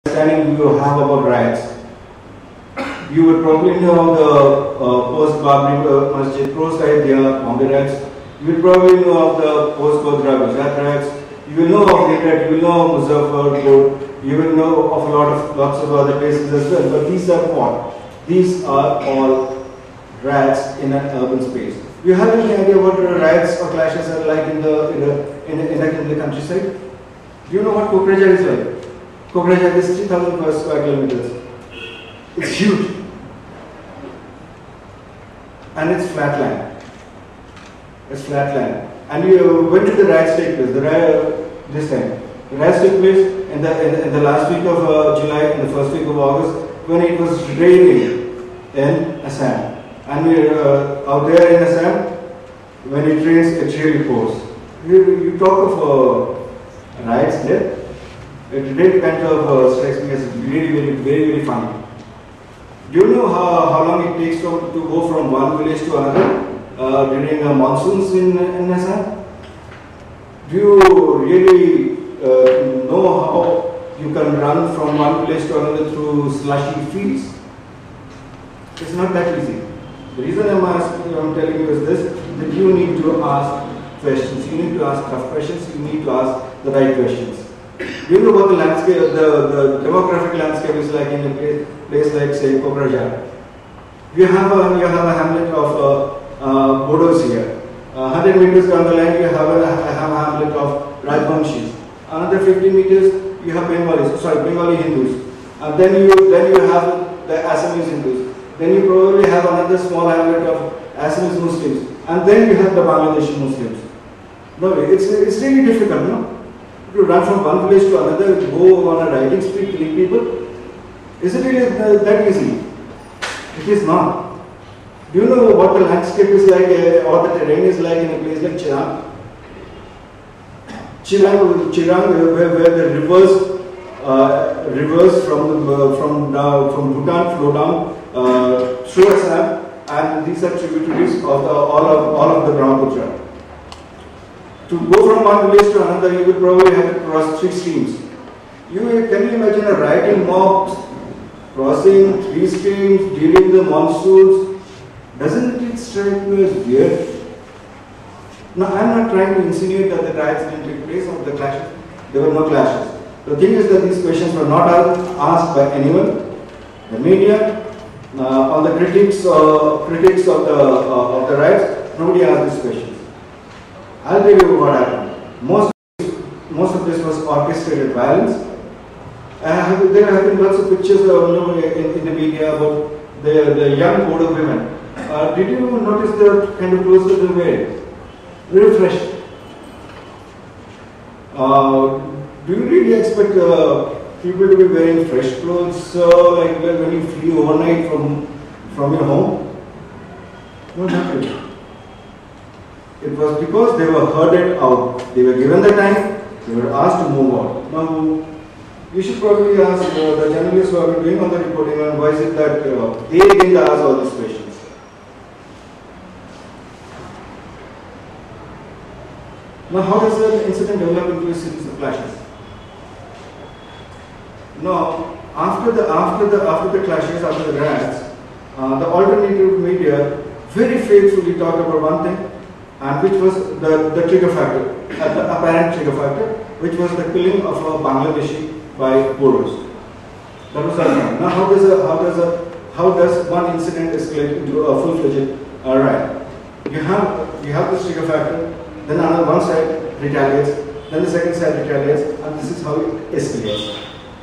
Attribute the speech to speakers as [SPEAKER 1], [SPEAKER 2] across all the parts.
[SPEAKER 1] understanding you have about riots. You would probably know the post-Babri Masjid Cross riot, the Bombay riots. You will probably know of the post-Godhra Gujarat riots. You will know of Meerut, you will know of Muzaffarpur, you will know of lots of other places as well. But these are what? These are all riots in an urban space. Do you have any idea what riots or clashes are like in the countryside? Do you know what Kokrajhar is like? Kokrajhar is 3,000 square kilometers. It's huge. And it's flat land. It's flat land. And when did the riots take place? This time. The riots took place in the last week of July and the first week of August, when it was raining in Assam. And out there in Assam, when it rains, it really pours. You talk of riots there. It really kind of strikes me as really, very funny. Do you know how long it takes to go from one village to another during monsoons in Assam? Do you really know how you can run from one village to another through slushy fields? It's not that easy. The reason I'm telling you is this, that you need to ask questions. You need to ask tough questions. You need to ask the right questions. Do you know what the landscape, the demographic landscape is like in a place like, say, Kokrajhar? You have a hamlet of Bodos here. 100 meters down the line, you have a hamlet of Rajvanshis. Another 50 meters, you have Bengali Hindus. And then you have the Assamese Hindus. Then you probably have another small hamlet of Assamese Muslims. And then you have the Bangladeshi Muslims. No, it's really difficult, no? To run from one village to another, to go on a riding spree, killing people. Is it really that easy? It is not. Do you know what the landscape is like, or the terrain is like in a place like Chirang? Chirang, where the rivers from Bhutan flow down through Assam, and these are tributaries of all of the Brahmaputra. To go from one village to another, you would probably have to cross 3 streams. Can you imagine a rioting mob crossing 3 streams during the monsoons? Doesn't it strike you as weird? Now, I'm not trying to insinuate that the riots didn't take place or the clashes. There were no clashes. The thing is that these questions were not asked by anyone. The media, all the critics of the riots, nobody asked these questions. I'll tell you what happened. Most of this was orchestrated violence. There have been lots of pictures in the media about the young Bodo women. Did you notice the kind of clothes that they were wearing? Very fresh. Do you really expect people to be wearing fresh clothes like when you flee overnight from your home? Not happening. It was because they were herded out. They were given the time, they were asked to move on. Now, you should probably ask the journalists who have been doing all the reporting on why is it that they didn't ask all these questions. Now, how does the incident develop into a series of clashes? Now, after the clashes, after the riots, the alternative media very faithfully talked about one thing, and which was the trigger factor, the apparent trigger factor, which was the killing of a Bangladeshi by Bodos. That was our plan. Now, how does one incident escalate into a full-fledged riot? You have this trigger factor, then one side retaliates, then the second side retaliates, and this is how it escalates.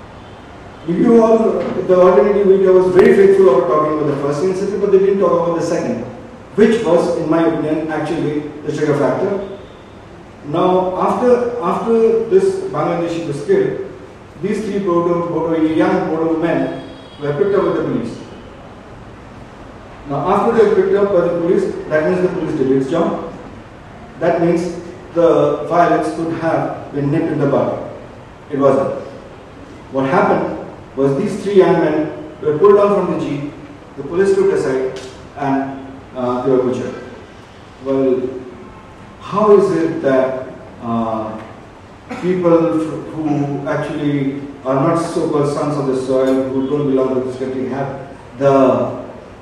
[SPEAKER 1] The alternative media was very faithful about talking about the first incident, but they didn't talk about the second, which was, in my opinion, actually the trigger factor. Now, after this Bangladeshi was killed, these 3 young Bodo men were picked up by the police. Now, after they were picked up by the police, that means the police did its job. That means the violence could have been nipped in the bud. It wasn't. What happened was these 3 young men were pulled down from the jeep, the police took aside, and they were butchered. Well, how is it that people who actually are not so-called sons of the soil, who don't belong to this country, have the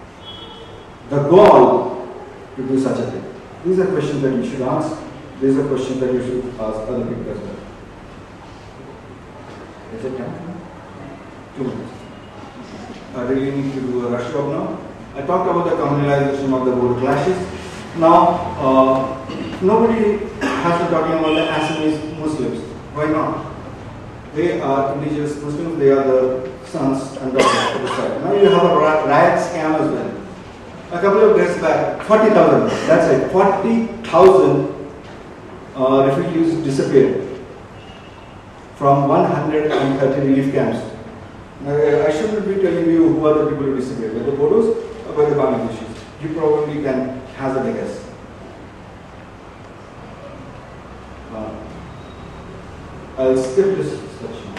[SPEAKER 1] gall to do such a thing? These are questions that you should ask. These are questions that you should ask other people as well. Is it time? 2 minutes. I really need to do a rush job now. I talked about the communalization of the border clashes. Now, nobody has been talking about the Assamese Muslims. Why not? They are indigenous Muslims, they are the sons and daughters of the side. Now you have a riot scam as well. A couple of days back, 40,000, that's it, 40,000 refugees disappeared from 130 relief camps. I shouldn't be telling you who are the people who disappeared, by the Bodos or by the Bangladeshis. You probably can hazard a guess. I'll skip this section.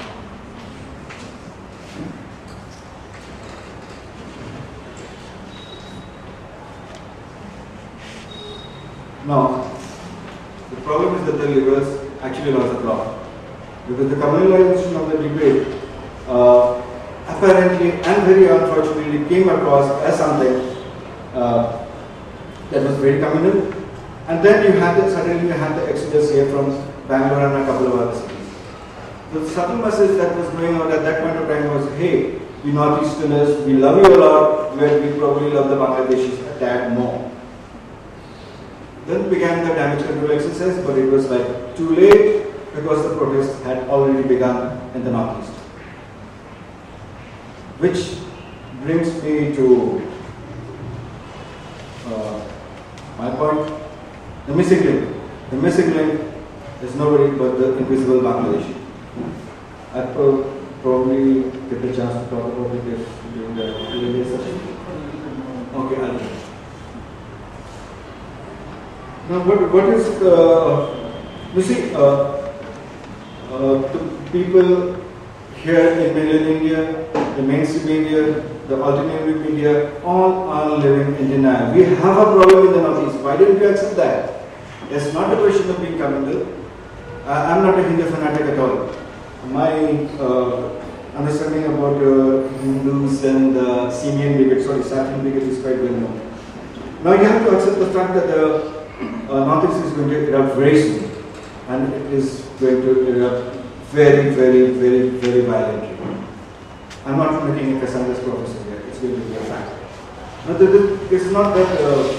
[SPEAKER 1] Now, the problem is that the liberals actually lost the plot. Because the communalization of the debate apparently and very unfortunately came across as something that was very communal. And then you had suddenly you had the exodus here from Bangalore and a couple of other cities. The subtle message that was going out at that point of time was, hey, we Northeasterners, we love you a lot, where we probably love the Bangladeshis a tad more. Then began the damage control exercise, but it was like too late because the protests had already begun in the Northeast. Which brings me to my point, the missing link. The missing link is nobody but the invisible Bangladeshi. I probably get the chance to talk about it during the Q&A session. Okay, I'll do it. Now, what is you see, the people here in mainland India, the mainstream media, the alternative media, all are living in denial. We have a problem in the Northeast. Why don't we accept that? It's not a question of being communal. I'm not a Hindu fanatic at all. My understanding about Hindus and Simian brigade, Saffron brigade is quite well known. Now you have to accept the fact that the Northeast is going to erupt very soon, and it is going to erupt very, very, very, very violently. I'm not making a Cassandra's prophecy here, it's going to be a fact. Now, it's not that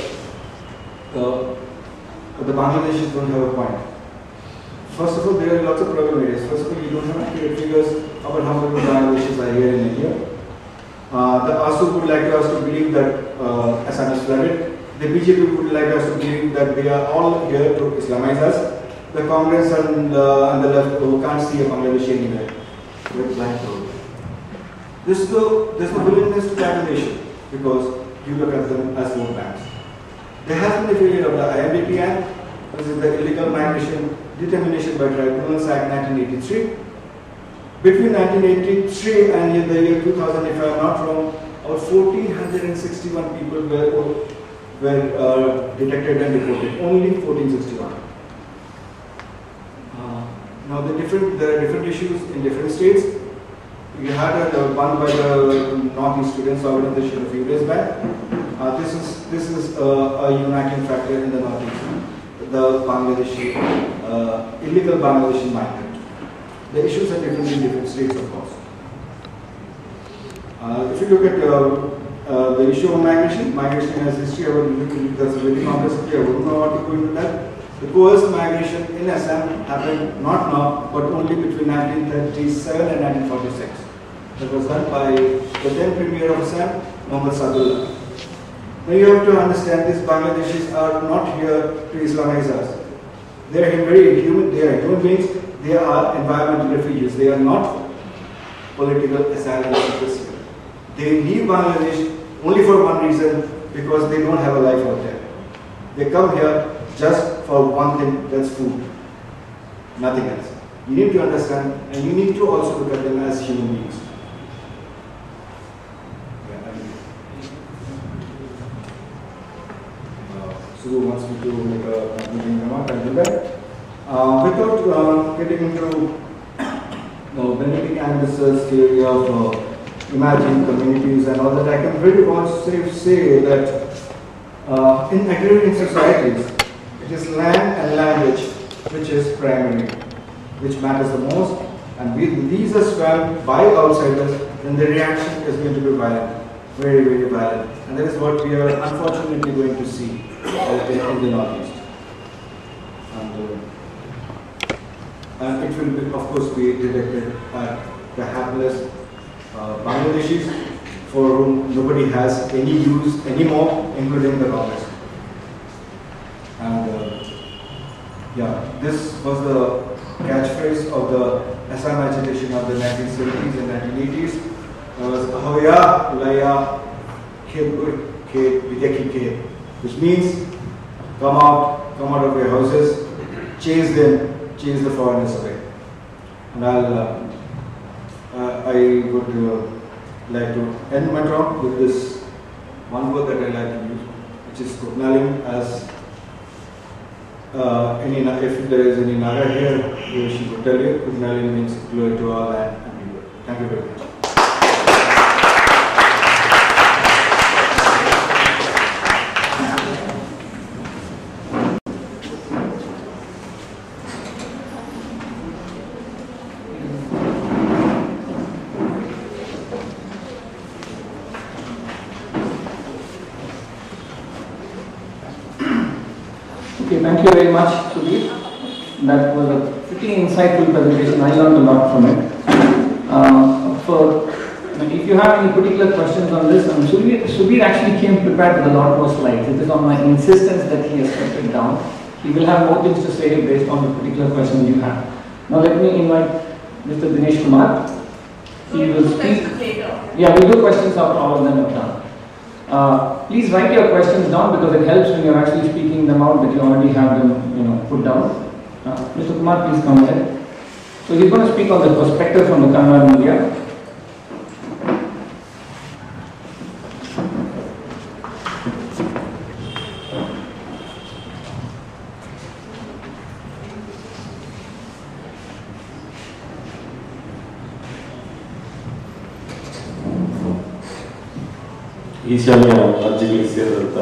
[SPEAKER 1] the Bangladeshis don't have a point. First of all, there are lots of problem areas. First of all, you don't have accurate figures about how many Bangladeshis are here in India. The ASU would like us to believe that Assam is flooded. The BJP would like us to believe that they are all here to Islamize us. The Congress and the left who can't see a Bangladeshi anywhere. With blind road. There's no willingness to coordination because you look at them as vote banks. There has been a failure of the IMDP Act, which is the Illegal Migration Determination by Tribunals Act 1983. Between 1983 and the year 2000, if I am not wrong, about 1,461 people were detected and reported. Only 1,461. Now there are different issues in different states. We had one by the Northeast Students Organization a few days back. This is a uniting factor in the Northeast, the Bangladeshi illegal Bangladeshi migrant. The issues are different in different states, of course. If you look at the issue of migration has history. That's a very complex history. I wouldn't know how to go into that. The coerced migration in Assam happened not now, but only between 1937 and 1946. That was done by the then Premier of Assam, Mohammad Sadullah. Now you have to understand, these Bangladeshis are not here to Islamize us. They are very human. They are human beings. They are environmental refugees. They are not political asylum seekers. They leave Bangladesh only for one reason, because they don't have a life out there. They come here just for one thing, that's food. Nothing else. You need to understand, and you need to also look at them as human beings. Sue wants me to make a concluding remark, I'll do that. Without getting into Benedict Anderson's theory of imagined communities and all that, I can really want to say that in agrarian societies, it is land and language which is primary, which matters the most, and these are swammed by outsiders, then the reaction is going to be violent, very, very violent. And that is what we are unfortunately going to see in the Northeast. And it will, be, of course, be directed at the hapless Bangladeshis for whom nobody has any use anymore, including the robbers. And yeah, this was the catchphrase of the Assam agitation of the 1970s and 1980s. It was Ahoya Ulaya Khet Videki Khet, which means come out of your houses, chase the foreigners away. And I would like to end my talk with this one word that I like to use, which is Kutnaling, as if there is any Naga here, she would tell you, Kutnaling means glory to all land and people. Thank you very much.
[SPEAKER 2] Thank you very much, Sudhir. That was a pretty insightful presentation. I learned a lot from it. If you have any particular questions on this, Sudhir actually came prepared with a lot more slides. It is on my insistence that he has kept it down. He will have more things to say based on the particular questions you have. Now let me invite Mr. Dinesh Kumar. He will speak. Yeah, we'll do questions after all of them are done. Please write your questions down because it helps when you're actually speaking them out that you already have them, put down. Mr. Kumar, please come ahead. So he's going to speak on the perspective from the Kannada media.
[SPEAKER 3] ಈಶಾನ್ಯ ರಾಜ್ಯಗಳಿಗೆ ಸೇರಿದಂಥ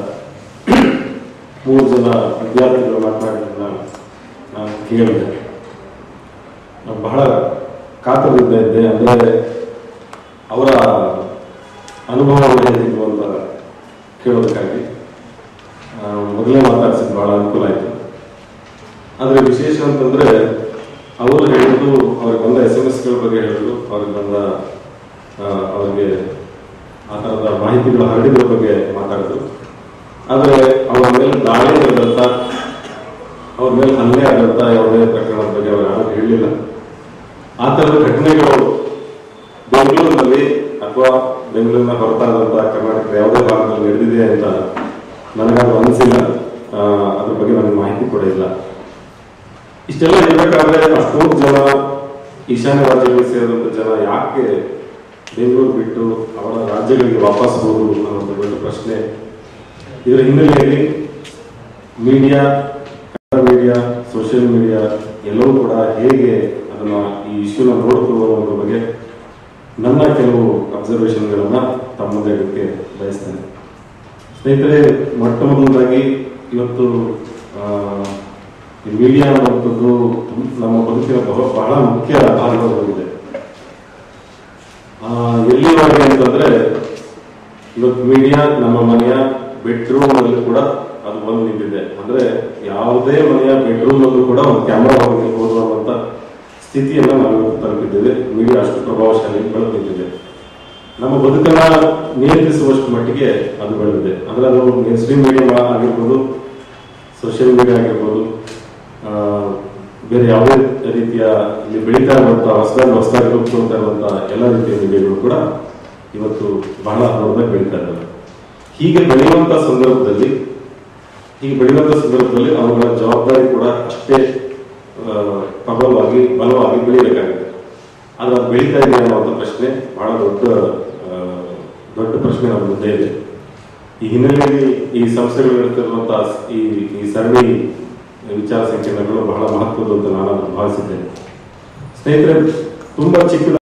[SPEAKER 3] 3 ಜನ ವಿದ್ಯಾರ್ಥಿಗಳು ಮಾತನಾಡಿದ್ದನ್ನು ನಾನು ಕೇಳಿದೆ. ನಾನು ಬಹಳ ಕಾತರದಿಂದ ಇದ್ದೆ. ಅಂದರೆ ಅವರ ಅನುಭವಗಳು ಹೇಗಿದ್ವು ಅಂತ ಕೇಳೋದಕ್ಕಾಗಿ ಮೊದಲೇ ಮಾತಾಡಿಸಿದ್ದು ಭಾಳ ಅನುಕೂಲ ಆಯಿತು. ಆದರೆ ವಿಶೇಷ ಅಂತಂದರೆ ಅವರು ಹೇಳಿದ್ದು, ಅವ್ರಿಗೆ ಬಂದ SMS ಬಗ್ಗೆ ಹೇಳಿದ್ರು, ಅವ್ರಿಗೆ ಆ ಥರದ ಮಾಹಿತಿಗಳು ಹರಡಿದ್ರ ಬಗ್ಗೆ ಮಾತಾಡಿದ್ರು. ಆದರೆ ಅವರ ಮೇಲೆ ದಾಳಿ ನಡೆದಂಥ, ಅವ್ರ ಮೇಲೆ ಹಲ್ಲೆ ಆದಂಥ ಯಾವುದೇ ಪ್ರಕರಣದ ಬಗ್ಗೆ ಅವರು ಯಾರು ಹೇಳಲಿಲ್ಲ. ಆ ಥರದ ಘಟನೆಗಳು ಬೆಂಗಳೂರಿನಲ್ಲಿ ಅಥವಾ ಬೆಂಗಳೂರಿನ ಹೊರತಾದಂಥ ಕರ್ನಾಟಕದ ಯಾವುದೇ ಭಾಗದಲ್ಲಿ ನಡೆದಿದೆ ಅಂತ ನನಗದು ಅನಿಸಿಲ್ಲ. ಅದ್ರ ಬಗ್ಗೆ ನನಗೆ ಮಾಹಿತಿ ಕೂಡ ಇಲ್ಲ. ಇಷ್ಟೆಲ್ಲ ಇರಬೇಕಾದ್ರೆ ಅಷ್ಟೊಂದು ಜನ ಈಶಾನ್ಯ ರಾಜ್ಯಗಳಿಗೆ ಸೇರಿದಂಥ ಜನ ಯಾಕೆ ಬೆಂಗಳೂರು ಬಿಟ್ಟು ಅವರ ರಾಜ್ಯಗಳಿಗೆ ವಾಪಸ್ ಹೋಗುವುದು ಅನ್ನೋದು ದೊಡ್ಡ ಪ್ರಶ್ನೆ. ಇದರ ಹಿನ್ನೆಲೆಯಲ್ಲಿ media, Kannada media, social media ಎಲ್ಲವೂ ಕೂಡ ಹೇಗೆ ಅದನ್ನು ಈ ಇಶ್ಯೂನ ನೋಡ್ತು ಅನ್ನೋದ್ರ ಬಗ್ಗೆ ನನ್ನ ಕೆಲವು ಅಬ್ಸರ್ವೇಷನ್ಗಳನ್ನು ತಮ್ಮ ಮುಂದೆ ಇಡಕ್ಕೆ ಬಯಸ್ತೇನೆ. ಸ್ನೇಹಿತರೆ, ಮೊಟ್ಟ ಮೊದಲದಾಗಿ ಇವತ್ತು ಈ ಮೀಡಿಯಾ ಅನ್ನುವಂಥದ್ದು ನಮ್ಮ ಬದುಕಿನ ಬಹಳ ಮುಖ್ಯ ಭಾಗವಾಗಿದೆ. ಎಲ್ಲಿವರೆಗೆ ಅಂತಂದ್ರೆ ಇವತ್ತು ಮೀಡಿಯಾ ನಮ್ಮ ಮನೆಯ ಬೆಡ್ರೂಮ್ ಅಲ್ಲಿ ಕೂಡ ಅದು ಬಂದು ನಿಂತಿದೆ. ಅಂದ್ರೆ ಯಾವುದೇ ಮನೆಯ ಬೆಡ್ರೂಮ್ ಅಲ್ಲೂ ಕೂಡ ಒಂದು ಕ್ಯಾಮರಾ ಹೋಗಿ ಅನ್ನುವಂಥ ಸ್ಥಿತಿಯನ್ನ ನಾವು ತಲುಪಿದ್ದೇವೆ. ಮೀಡಿಯಾ ಅಷ್ಟು ಪ್ರಭಾವಶಾಲಿ ಬೆಳೆದು ನಿಂತಿದೆ. ನಮ್ಮ ಬದುಕನ್ನ ನಿಯಂತ್ರಿಸುವಷ್ಟು ಮಟ್ಟಿಗೆ ಅದು ಬೆಳೆದಿದೆ. ಅಂದ್ರೆ ಅದು ಮೇನ್ ಸ್ಟ್ರೀಮ್ ಮೀಡಿಯಾ ಆಗಿರ್ಬೋದು, ಸೋಷಿಯಲ್ ಮೀಡಿಯಾ ಆಗಿರ್ಬೋದು, ಬೇರೆ ಯಾವುದೇ ರೀತಿಯ ಇಲ್ಲಿ ಬೆಳೀತಾ ಇರುವಂತಹ ಹೊಸದಾಗಿ ರೂಪಿಸ್ಕೊಳ್ತಾ ಇರುವಂತಹ ಎಲ್ಲ ರೀತಿಯ ಮೀಡಿಯಾಗಳು ಕೂಡ ಇವತ್ತು ಬಹಳ ದೊಡ್ಡದಾಗಿ ಬೆಳೀತಾ ಇದ್ದಾರೆ. ಹೀಗೆ ಬೆಳೆಯುವಂತಹ ಸಂದರ್ಭದಲ್ಲಿ ಅವುಗಳ ಜವಾಬ್ದಾರಿ ಕೂಡ ಅಷ್ಟೇ ಬಲವಾಗಿ ಬೆಳೆಯಬೇಕಾಗಿದೆ. ಆದ್ರೆ ಅದು ಬೆಳೀತಾ ಇದೆ ಅನ್ನುವಂಥ ಪ್ರಶ್ನೆ ಬಹಳ ದೊಡ್ಡ ಪ್ರಶ್ನೆ ನಮ್ಮ ಮುಂದೆ ಇದೆ. ಈ ಹಿನ್ನೆಲೆಯಲ್ಲಿ ಈ ಸಂಸ್ಥೆಗಳು ನಡೆಸಿರುವಂತಹ ಈ ಸರಣಿ ವಿಚಾರ ಸಂಕಿರಣಗಳು ಬಹಳ ಮಹತ್ವದ್ದು ಅಂತ ನಾನು ಭಾವಿಸಿದ್ದೇನೆ. ಸ್ನೇಹಿತರೆ, ತುಂಬಾ ಚಿಕ್ಕ